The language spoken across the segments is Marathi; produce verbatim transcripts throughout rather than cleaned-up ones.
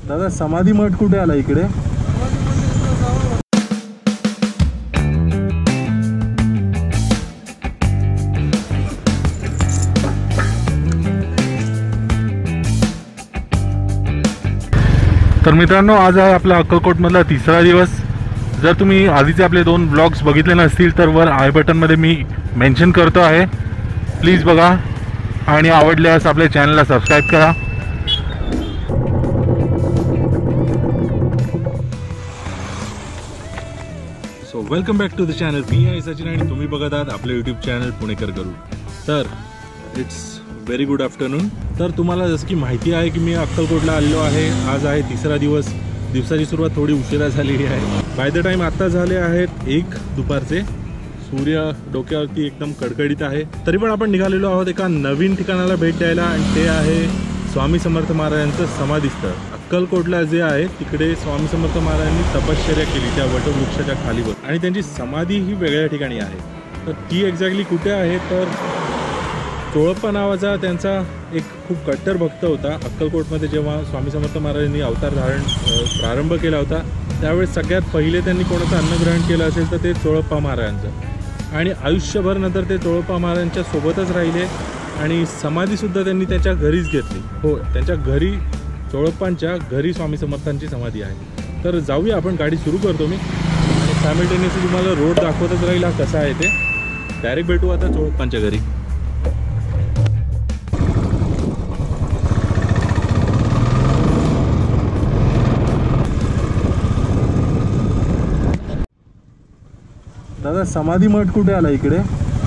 दादा समाधी मठ कुठे आला इकडे? तर मित्रांनो, आज आहे आपला अक्कलकोटमधला तिसरा दिवस। जर तुम्ही आधीचे आपले दोन ब्लॉग्स बघितले नसतील तर वर आय बटनमध्ये मी मेन्शन करतो आहे, प्लीज बघा आणि आवडल्यास आपल्या चॅनलला सबस्क्राईब करा। So welcome back to the channel. मी आहे सचिन आणि तुम्ही बघत आहात आपले यूट्यूब चॅनल पुणेकर करू। तर इट्स व्हेरी गुड आफ्टरनून। तर तुम्हाला जसं की माहिती आहे की मी अक्कलकोटला आलेलो आहे। आज आहे तिसरा दिवस। दिवसाची सुरुवात थोडी उशिरा झालेली आहे। बाय द टाइम आता झाले आहेत एक दुपारचे। सूर्य डोक्यावरती एकदम कडकडीत आहे, तरी पण आपण निघालेलो आहोत एका नवीन ठिकाणाला भेट द्यायला, आणि ते आहे स्वामी समर्थ महाराजांचं समाधीस्थळ। अक्कलकोटला जे आहे तिकडे स्वामी समर्थ महाराजांनी तपश्चर्या केली त्या वटवृक्षाच्या खालीवर, आणि त्यांची समाधी ही वेगळ्या ठिकाणी आहे। तर ती एक्झॅक्टली कुठे आहे तर चोळप्पा नावाचा त्यांचा एक खूप कट्टर भक्त होता। अक्कलकोटमध्ये जेव्हा स्वामी समर्थ महाराजांनी अवतार धारण प्रारंभ केला होता त्यावेळेस सगळ्यात पहिले त्यांनी कोणाचं अन्नग्रहण केलं असेल तर ते चोळप्पा महाराजांचं, आणि आयुष्यभर नंतर ते चोळप्पा महाराजांच्या सोबतच राहिले आणि समाधीसुद्धा त्यांनी त्याच्या घरीच घेतली। हो, त्यांच्या घरी, चोळप्पांच्या घरी स्वामी समर्थांची समाधी आहे। तर जाऊया आपण, गाडी सुरू करतो मी आणि सायमल्टेनियसली तुम्हाला रोड दाखवतच राहील हा कसा आहे ते। डायरेक्ट भेटू आता चोळप्पांच्या घरी। दादा समाधी मठ कुठे आला इकडे?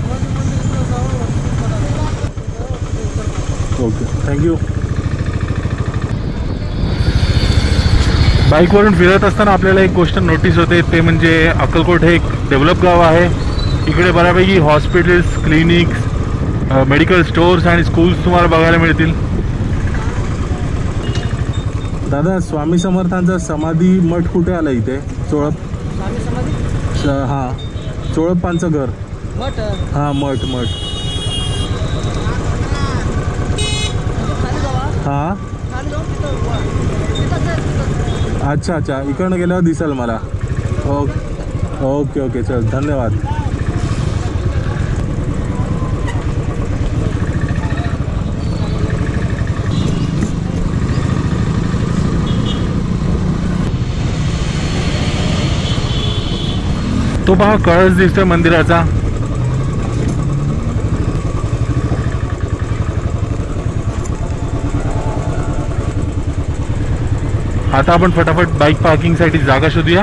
Okay, thank you. बाईकवरून फिरत असताना आपल्याला एक गोष्ट नोटीस होते, ते म्हणजे अक्कलकोट हे एक डेव्हलप गाव आहे। इकडे बऱ्यापैकी हॉस्पिटल्स, क्लिनिक्स, मेडिकल स्टोर्स आणि स्कूल्स तुम्हाला बघायला मिळतील। दादा स्वामी समर्थांचा समाधी मठ कुठे आला इथे? चोळप स्वामी समाधी? हां, चोळप्पांचं घर मठ? हां, मठ मठ हां, अच्छा अच्छा, इकडनं गेल्यावर दिसेल मला। ओके ओके ओके, चल धन्यवाद। तो पहा कळस दिसतोय मंदिराचा। आता आपण फटाफट बाईक पार्किंग साठी जागा शोधूया।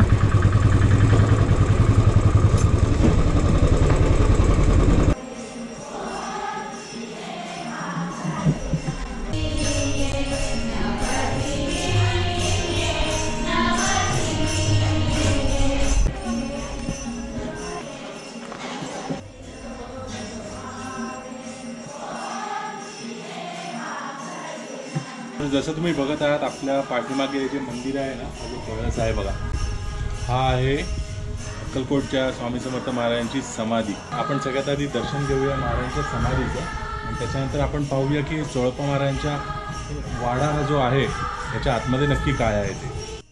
जसं तुम्ही बघत आहात आपल्या पाठीमागे जे मंदिर आहे ना, हा जो कळस आहे बघा, हा आहे अक्कलकोटच्या स्वामी समर्थ महाराजांची समाधी। आपण सगळ्यात आधी दर्शन घेऊया महाराजांच्या समाधीचं, आणि त्याच्यानंतर आपण पाहूया की चोळप्पा महाराजांच्या वाडा हा जो आहे त्याच्या आतमध्ये नक्की काय आहे ते।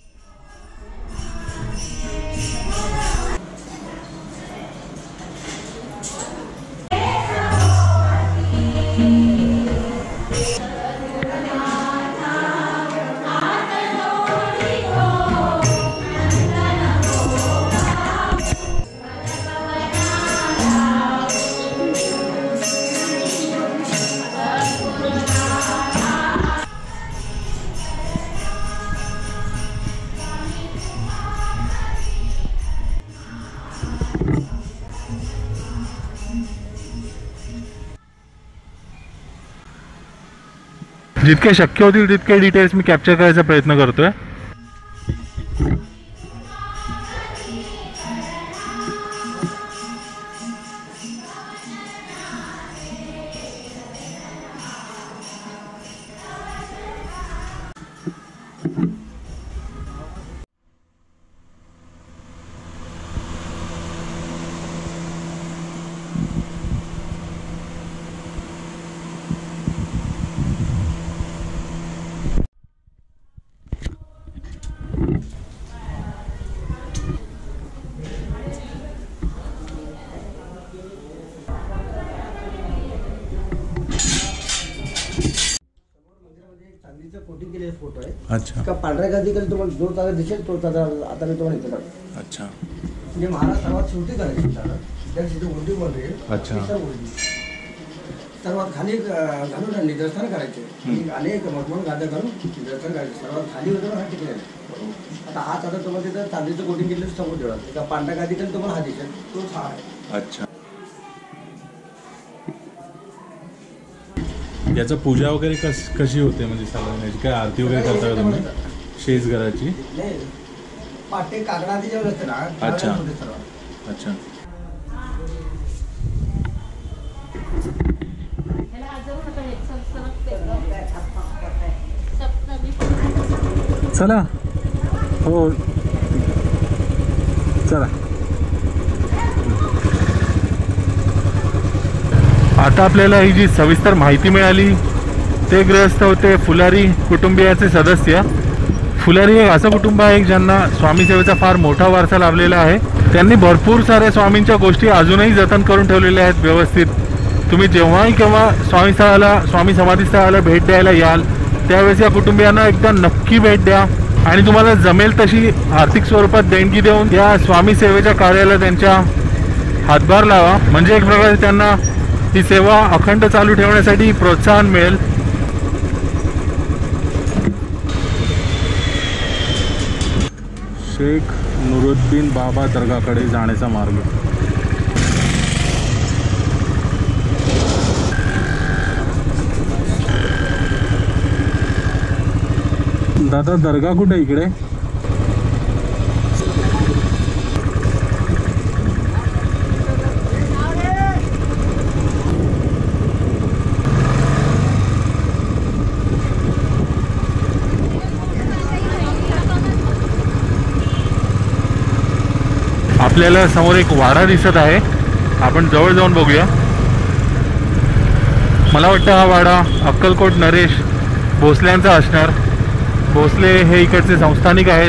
जितके शक्य होतील तितके डिटेल्स मी कॅप्चर करायचा प्रयत्न करतोय। शूटिंग केलेले फोटो आहे. अच्छा का पांढऱ्या गादीखाली तुम्हाला जो तारा दिसेल तो तारा आता मी तुम्हाला इथे दाखवतो. अच्छा म्हणजे महाराज सर्वात शेवटी करायची तारा त्या तिथे उलटी मध्ये अच्छा. सर्वात खाली अं, घालून निदर्शन करायचे. अनेक मगमग गाद्या घालून निदर्शन करायचे. सर्वात खाली होतं हा टिकलेला. आता हा तारा तुम्हाला तिथं चांदीचं कोटिंग केलेलं समोर ठेवा. एका पांढऱ्या गादीखाली तुम्हाला हा दिसेल तोच हा आहे. अच्छा. याचा पूजा वगैरे कस कशी होते म्हणजे सगळ्यांची काय आरती वगैरे करता का तुम्ही शेज घराची? नाही पाटे कागदाची जेवढं असते ना अच्छा. कागदामध्ये सर्व. अच्छा चला हो चला. आता आपल्याला ही जी सविस्तर माहिती मिळाली ते ग्रस्त होते फुलारी कुटुंबियाचे सदस्य. फुलारी हे असं कुटुंब आहे ज्यांना स्वामी सेवेचा फार मोठा वारसा लाभलेला आहे. त्यांनी भरपूर साऱ्या स्वामींच्या गोष्टी अजूनही जतन करून ठेवलेल्या आहेत व्यवस्थित. तुम्ही जेव्हाही केव्हा स्वामी स्थळाला स्वामी समाधी स्थळाला भेट द्यायला याल त्यावेळेस या कुटुंबियांना एकदा नक्की भेट द्या आणि तुम्हाला जमेल तशी आर्थिक स्वरूपात देणगी देऊन या स्वामी सेवेच्या कार्याला त्यांच्या हातभार लावा. म्हणजे एक प्रकारे त्यांना ही सेवा अखंड चालू ठेवण्यासाठी प्रोत्साहन मिळेल. शेख नुरुद्दीन बाबा दर्गाकडे जाण्याचा मार्ग. दादा दर्गा कुठे इकडे? आपल्याला समोर एक वाडा दिसत आहे. आपण जवळ जाऊन बघूया. मला वाटतं हा वाडा अक्कलकोट नरेश भोसल्यांचा असणार. भोसले हे इकडचे संस्थानिक आहेत.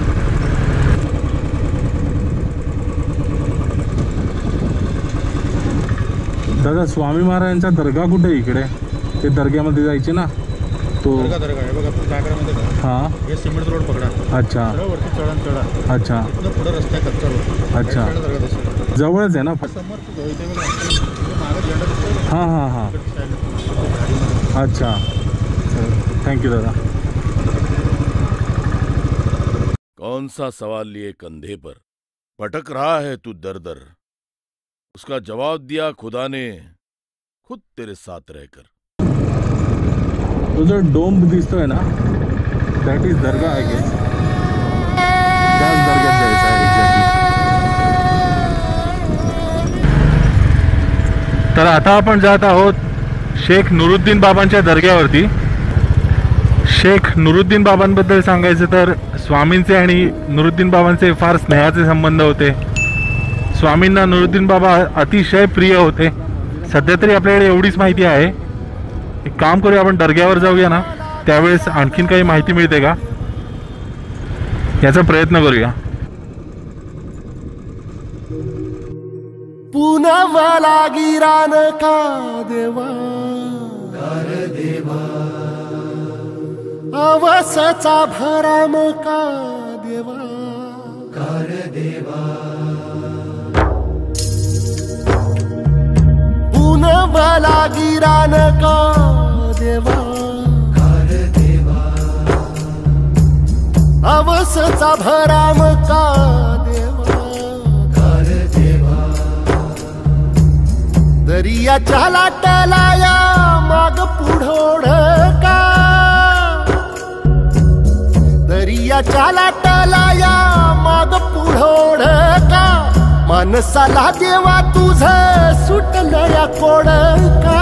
दादा स्वामी महाराजांचा दर्गा कुठे इकडे? ते दर्ग्यामध्ये जायचे ना तो दर्गा आहे बघा. काय करा माहिती आहे का? हां हे सिमेंट रोड पकडा. अच्छा सरळ वरती चढा आणि चढा. अच्छा इथनं पुढे रस्ता आहे कच्चा रोड. अच्छा. right side ला दर्गा दिसेल. जवळच आहे ना? समोर तो इथे बघा. इथे मागं झेंडा दिसतोय बघा. हां हां हां इकडच्या side ला. अच्छा थैंक यू दादा. कौन सा सवाल लिए कंधे पर भटक रहा है तू दर दर, उसका जवाब दिया खुदा ने खुद तेरे साथ रहकर. तो जो डोम दिसतोय ना दॅट इज दर्गा आहे की त्याच दर्ग्यात जायचं आहे एक्झॅक्टली. तर आता आपण जात आहोत शेख नुरुद्दीन बाबांच्या दर्ग्यावरती. शेख नुरुद्दीन बाबांबद्दल सांगायचं तर स्वामींचे आणि नुरुद्दीन बाबांचे फार स्नेहाचे संबंध होते. स्वामींना नुरुद्दीन बाबा अतिशय प्रिय होते. सध्या तरी आपल्याकडे एवढीच माहिती आहे. एक काम करूया आपण दर्ग्यावर जाऊया ना त्यावेळेस आणखीन काही माहिती मिळते का याचा प्रयत्न करूया. पुनवला गिरान का देवा देवा अवसचा भराम का देवा कार देवा पुनवला गिरान का देवा कार देवा अवसचा भराम का देवा कार देवा दरियाच्या लाटालाया माग पुढोड का दरियाच्या लाटालाया माग पुढोड का मानसाला देवा तुझ सुटलं या कोड का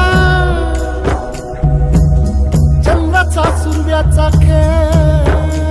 चंद्राचा सूर्याचा खेळ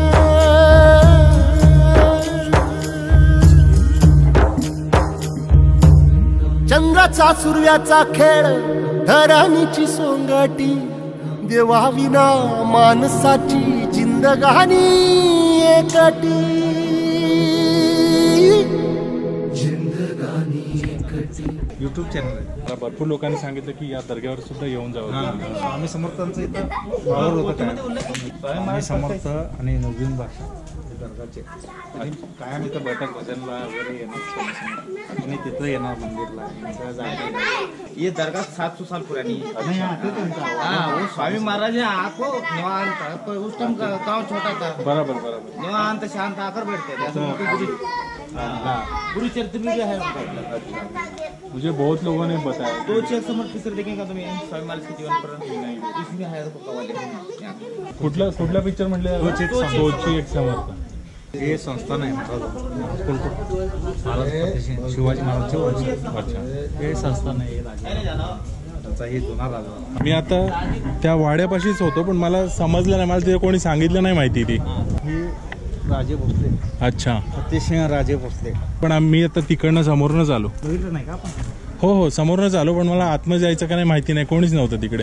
चंद्राचा सूर्याचा खेळ धरणीची सोंगटी देवा विना माणसाची जिंदगानी एकटी जिंदगानी एकटी. यूट्यूब चॅनल आहे. मला भरपूर लोकांनी सांगितलं की या दर्ग्यावर सुद्धा येऊन जावं. हां, स्वामी समर्थांचं इथं वावर होतं काय. स्वामी समर्थ आणि नवीन भाषा हे दर्गाचे आणि कायम इथं बैठक भजनला वगैरे येणार आणि तिथं येणार मंदिरला इथं जायचं. ये दरगाह सात सौ साल पुरानी है। नाही हा, ते त्यांचा हाँ, वो स्वामी महाराज है आपको निवांत था, पर उस टाइम का गाँव छोटा था, बराबर बराबर. निवांत शांत आकर बैठते थे। ऐसा उनकी गुरु गुरु चरित्र में भी है उनका। मुझे बहुत लोगों ने बताया. दो चेक समर्थ पिक्चर देखेंगे तुम्ही स्वामी महाराज के जीवन पर, इसमें है तो कवाले यहाँ। कुठला कुठला पिक्चर म्हटलं? दोची एक समर्थ. हे संस्थान आहे महाराज महाराज शिवाजी महाराजचे वंश. अच्छा. हे संस्थान आहे राजा त्यांचा हे जुना राजा. मी आता त्या वाड्यापाशीच होतो पण मला समजलं नाही, मला तिथे कोणी सांगितलं नाही माहिती ती. हे राजे भोसले, अच्छा. सत्यसिंह राजे भोसले. पण आम्ही आता तिकडनं समोरनच आलो. बघितलं नाही का आपण? हो हो समोरनच आलो पण मला आतमध्ये जायचं का नाही माहिती नाही, कोणीच नव्हतं तिकडे.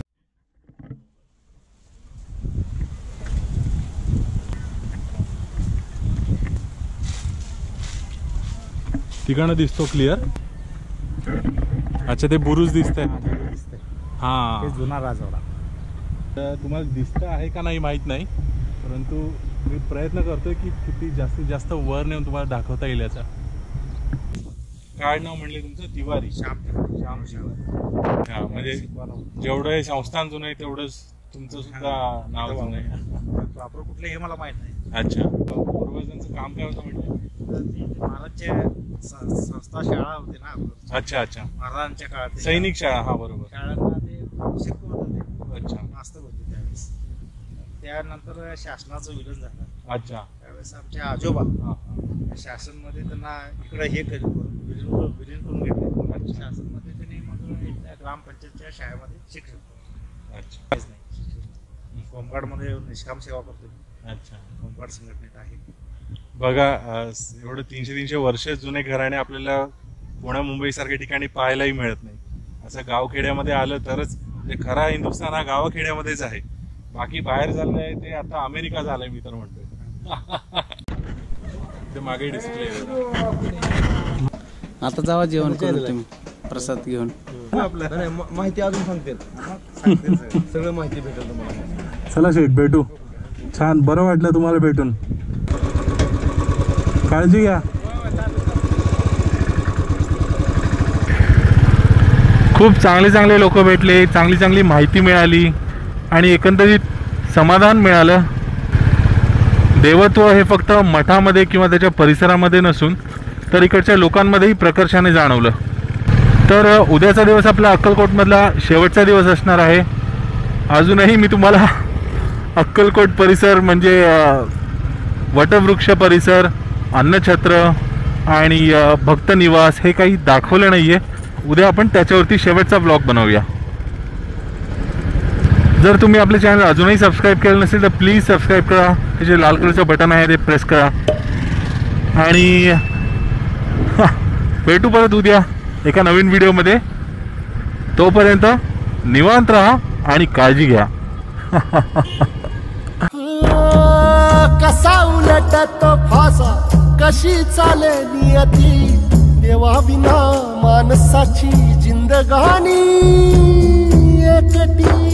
तिकडनं दिसतो क्लिअर. अच्छा ते बुरुज दिसतंय. हा हे जुना राजवाडा. तर तुम्हाला दिसतं आहे का नाही माहित नाही, परंतु मी प्रयत्न करतोय की किती जास्तीत जास्त वर नेऊन तुम्हाला दाखवता येईल याचा. काय नाव म्हणले तुमचं? तिवारी. श्याम श्याम शिवारी. हा म्हणजे जेवढं हे संस्थान जुनं आहे तेवढंच तुमचं सुद्धा नाव जुनं आहे. प्रॉपर कुठलं हे मला माहित नाही. अच्छा. पूर्वजांचं काम काय होतं म्हटलं? महाराजचे स- संस्था शाळा होती ना अगोदर. अच्छा अच्छा. महाराजांच्या काळात ते सैनिक शाळा. हा बरोबर. शाळांना ते शिकवत होते. अच्छा. मास्तर होते त्यावेळेस. त्यानंतर शासनाचं विलीन झालं. अच्छा. त्यावेळेस आमचे आजोबा हा हा. शासनमध्ये त्यांना इकडे हे करून विलीन विलीन करून घेतले. शासनमध्ये त्यांनी मग इथल्या ग्रामपंचायतच्या शाळेमध्ये शिक्षण अच्छा. काहीच नाही. होमगार्डमध्ये निष्काम सेवा करतो. अच्छा. होमगार्ड संघटनेत आहे. बघा अं, एवढं तीनशे तीनशे वर्ष जुने घराणे आपल्याला पुणे मुंबई सारख्या ठिकाणी पाहायलाही मिळत नाही. असं गावखेड्यामध्ये आलं तरच म्हणजे खरा हिंदुस्थान हा गावाखेड्यामध्येच आहे. बाकी बाहेर झालंय ते आता अमेरिका झालंय मी तर म्हणतोय. ते मागे डिस्प्ले. आता जावा जेवण करून तुम्ही प्रसाद घेऊन. माहिती अजून सांगते सगळं माहिती भेटेल तुम्हाला. चला शेठ भेटू. छान बरं वाटलं तुम्हाला भेटून. काळजी घ्या. खूप चांगले चांगले लोक भेटले, चांगली चांगली माहिती मिळाली आणि एकंदरीत समाधान मिळालं. देवत्व हे फक्त मठामध्ये किंवा त्याच्या परिसरामध्ये नसून तर इकडच्या लोकांमध्येही प्रकर्षाने जाणवलं. तर उद्याचा दिवस आपला अक्कलकोटमधला शेवटचा दिवस असणार आहे. अजूनही मी तुम्हाला अक्कलकोट परिसर म्हणजे वटवृक्ष परिसर, अन्नछत्र आणि भक्त निवास हे काही दाखवलं नाहीये. उद्या आपण त्याच्यावरती शेवटचा ब्लॉग बनवूया. जर तुम्ही आपले चॅनल अजूनही सबस्क्राईब केलं नसेल तर प्लीज सबस्क्राईब करा. त्याचे लाल कलरचं बटन आहे ते प्रेस करा आणि भेटू परत उद्या एका नवीन व्हिडिओमध्ये. तोपर्यंत निवांत राहा आणि काळजी घ्या. कसा उलटतो फासा, कशी चाले नियती, देवा विना माणसाची जिंदगानी एकटी.